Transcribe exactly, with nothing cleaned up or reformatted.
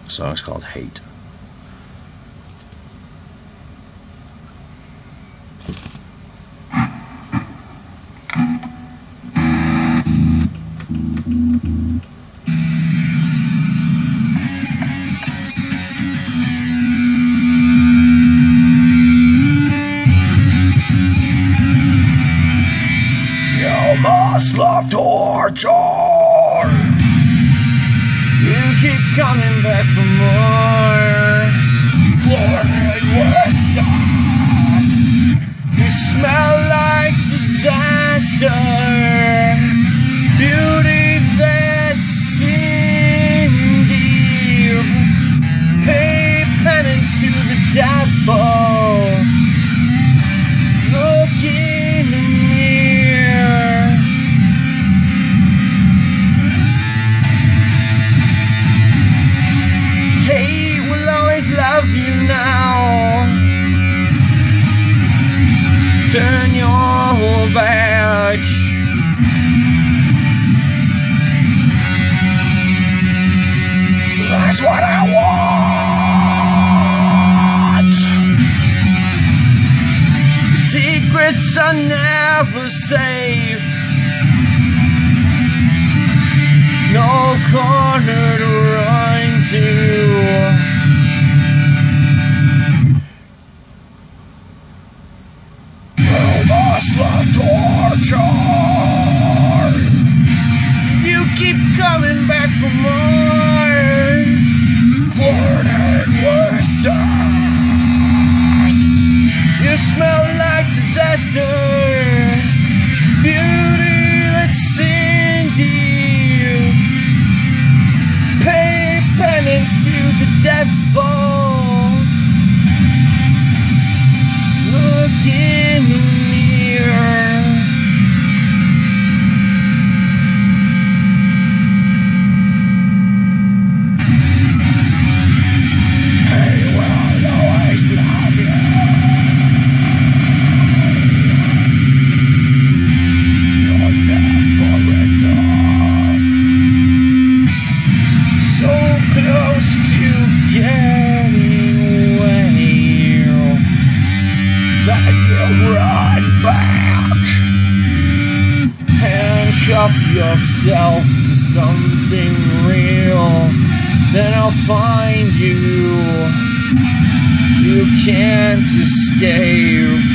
The song's called Hate. You must love torture. You keep coming back for more. Flooded with dust. You smell like disaster. Beauty that's in deep. Pay penance to the devil. Look in the mirror. Hate will always love you now. Turn your back. That's what I want. Secrets are never safe. No corner to run to. You must love torture. You keep coming back for more. Flooded with dust. You smell like disaster. Beauty that's in deep. Pay penance to the devil. Look in the mirror. Hey, will always love you. You're never enough. So close to getting away that you run back. Handcuff yourself to something real. Then I'll find you. You can't escape.